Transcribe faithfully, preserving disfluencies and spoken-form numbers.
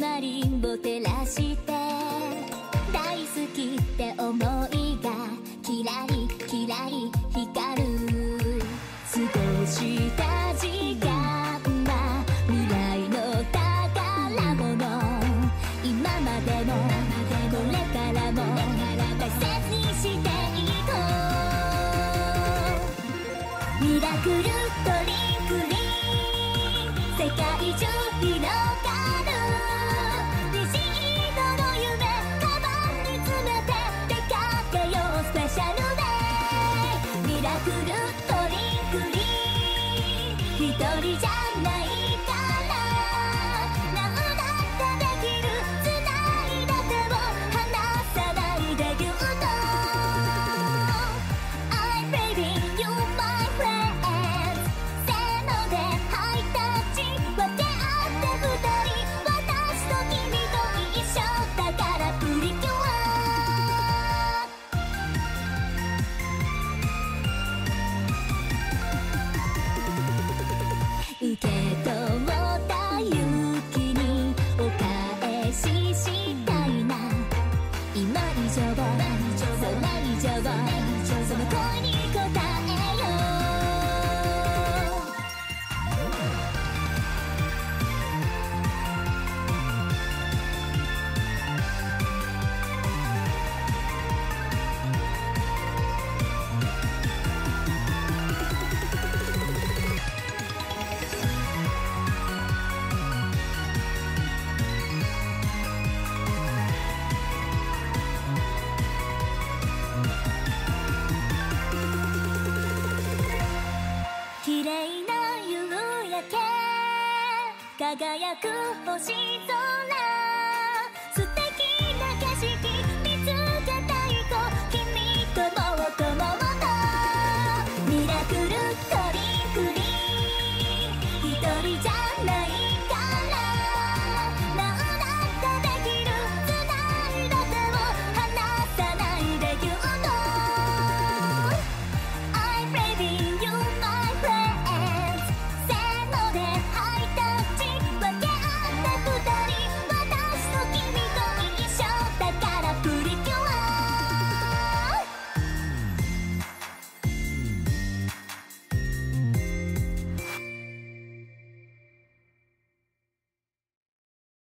マリンを照らして大好きって思いがキラリキラリ光る。過ごした時間は未来の宝物。今までもこれからも大切にしていこう。ミラクルドリンクに世界中広がる。虹色の夢カバンに詰めて出かけよう。スペシャルデイミラクルドリンクに一人じゃないから何だってできる。繋いだ手を離さないでぎゅっと I'm baby you my friend せーのでハイタッチ分け合って二人。私と君と一緒だからプリキュア。受け取った勇気にお返ししたいな。今以上それ以上その声に応えよう。綺麗な夕焼け輝く星空。